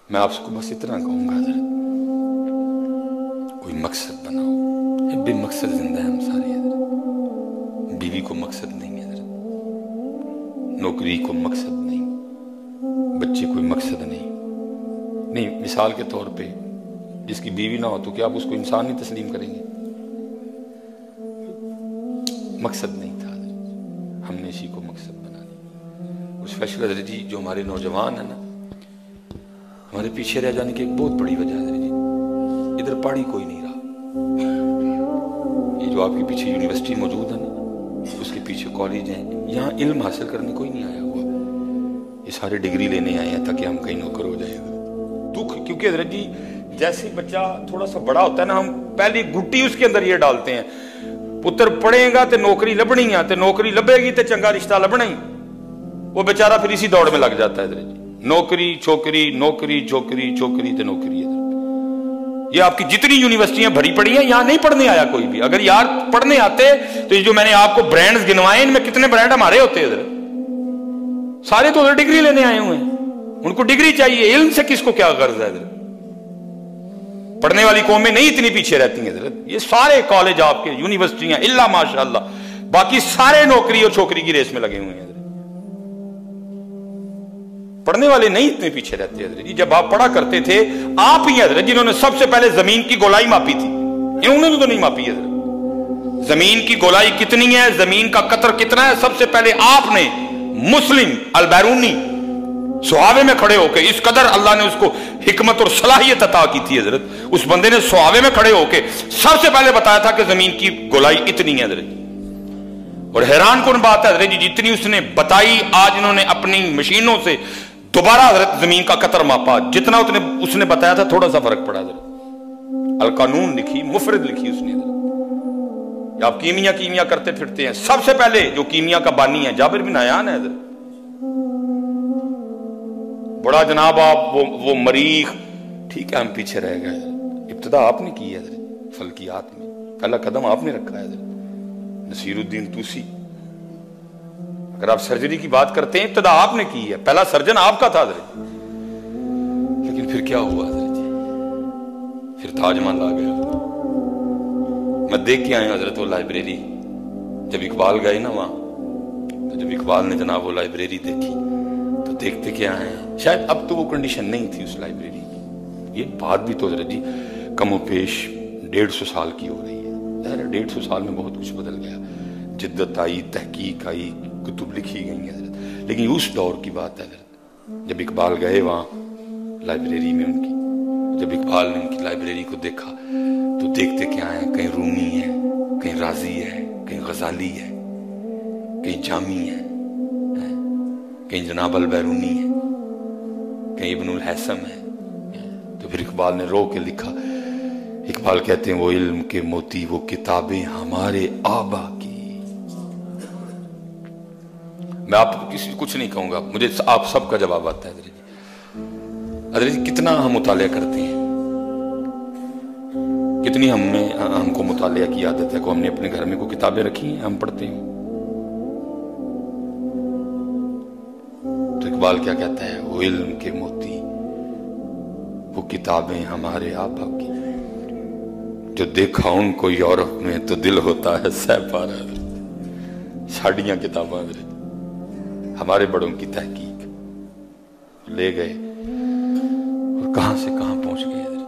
میں آپ کو بس اتنا کہوں گا حضرت، کوئی مقصد بناؤ، بے مقصد زندہ ہیں ہم سارے حضرت۔ بیوی کو مقصد نہیں ہے حضرت، نوکری کو مقصد نہیں، بچے کوئی مقصد نہیں۔ مثال کے طور پہ جس کی بیوی نہ ہو تو کیا آپ اس کو انسان نہیں تسلیم کریں گے؟ مقصد نہیں تھا حضرت، ہم نے اسی کو مقصد بنا لیا۔ اس فیصلہ حضرت جی جو ہمارے نوجوان ہیں نا، ہمارے پیچھے رہ جانے کی ایک بہت بڑی وجہ ہے حضرت جی، ادھر پڑھی کوئی نہیں رہا۔ یہ جو آپ کے پیچھے یونیورسٹی موجود ہے نا، اس کے پیچھے کالج ہیں، یہاں علم حاصل کرنے کوئی نہیں آیا ہوا، یہ سارے ڈگری لینے آئے ہیں تاکہ ہم کہیں نوکر ہو جائے۔ دکھ کیونکہ حضرت جی جیسے بچہ تھوڑا سا بڑا ہوتا ہے نا، ہم پہلی گٹی اس کے اندر یہ ڈالتے ہیں، پتر پڑھے گا تے نوکری لبنی ہے، تے نوکری لبے گی تے چنگا رشتہ لبنا ہی۔ وہ بیچارہ پھر اسی دوڑ میں لگ جاتا ہے حضرت جی، نوکری چھوکری نوکری چھوکری چھوکری تے نوکری حضرت۔ یہ آپ کی جتنی یونیورسٹیاں بھری پڑی ہیں، یہاں نہیں پڑھنے آیا کوئی بھی۔ اگر یار پڑھنے آتے تو یہ جو میں نے آپ کو برانڈز گنوائے، ان میں کتنے برانڈ ہمارے ہوتے حضرت؟ سارے تو ادھر ڈگری لینے آئے ہوئے ہیں، ان کو ڈگری چاہیے، علم سے کس کو کیا غرض ہے حضرت؟ پڑھنے والی قومیں نہیں اتنی پیچھے رہتی ہیں حضرت، یہ سارے کالج آپ کے یونیورسٹیاں الا ماشاءاللہ، باقی سارے نوکری اور چھوکری کی ریس میں لگے ہوئے ہیں حضرت۔ پڑھنے والے نہیں اتنے پیچھے رہتے حضرت جی۔ جب آپ پڑھا کرتے تھے، آپ ہی حضرت جنہوں نے سب سے پہلے زمین کی گولائی ماپی تھی، انہوں نے تو نہیں ماپی حضرت۔ زمین کی گولائی کتنی ہے، زمین کا قطر کتنا ہے، سب سے پہلے آپ نے مسلم البیرونی سہاوے میں کھڑے ہو کے، اس قدر اللہ نے اس کو حکمت اور صلاحیت عطا کی تھی حضرت، اس بندے نے سہاوے میں کھڑے ہو کے سب سے پہلے بتایا تھا کہ زمین کی گولائی اتنی ہے حضرت۔ اور حیران کن بات ہے حضرت جی، جتنی اس نے بتائی، آج انہوں نے اپنی مشینوں سے دوبارہ حضرت زمین کا قطر ماپا، جتنا اس نے بتایا تھا تھوڑا سا فرق پڑا حضرت۔ القانون لکھی، مفرد لکھی اس نے حضرت۔ آپ کیمیا کرتے پھرتے ہیں، سب سے پہلے جو کیمیا کا بانی ہے جابر بن حیان ہے حضرت۔ بڑا جناب آپ وہ مریخ، ٹھیک ہے ہم پیچھے رہ گئے حضرت، ابتدا آپ نے کی ہے حضرت، فلکیات میں پہلا قدم آپ نے رکھا ہے حضرت۔ نصیر الدین توسی، اگر آپ سرجری کی بات کرتے ہیں، ابتدا آپ نے کی ہے، پہلا سرجن آپ کا تھا حضرت۔ لیکن پھر کیا ہوا حضرت جی؟ پھر تاج محل آ گیا۔ میں دیکھ کے آیا حضرت وہ لائبریری، جب اقبال گئے نا وہاں، تو جب اقبال نے جناب وہ لائبریری دیکھی تو دیکھتے کیا ہیں، شاید اب تو وہ کنڈیشن نہیں تھی اس لائبریری کی، یہ بات بھی تو حضرت جی کم و بیش 150 سال کی ہو رہی ہے۔ 150 سال میں بہت کچھ بدل گیا، جدت آئی، تحقیق آئی، کتب لکھی گئی ہیں حضرت، لیکن اس دور کی بات ہے حضرت۔ جب اقبال گئے وہاں لائبریری میں ان کی، جب اقبال نے ان کی لائبریری کو دیکھا تو دیکھتے کیا ہیں، کہیں رومی ہے، کہیں رازی ہے، کہیں غزالی ہے، کہیں جامی ہے، کہیں جناب البیرونی ہے، کہیں ابن الحسم ہے۔ تو پھر اقبال نے رو کے لکھا، اقبال کہتے ہیں وہ علم کے موتی، وہ کتابیں ہمارے آبا کی۔ میں آپ کو کسی کچھ نہیں کہوں گا، مجھے آپ سب کا جواب آتا ہے حضرت جی۔ کتنا ہم مطالعہ کرتے ہیں، کتنی ہم کو مطالعہ کی عادت ہے، کو ہم نے اپنے گھر میں کو کتابیں رکھی ہیں، ہم پڑھتے ہیں۔ تو اقبال کیا کہتا ہے، وہ علم کے موتی، وہ کتابیں ہمارے آبا کی، جو دیکھا ان کو یورپ میں تو دل ہوتا ہے سہ پارا۔ ساڑیاں کتاباں حضرت، ہمارے بڑوں کی تحقیق لے گئے اور کہاں سے کہاں پہنچ گئے حضرت۔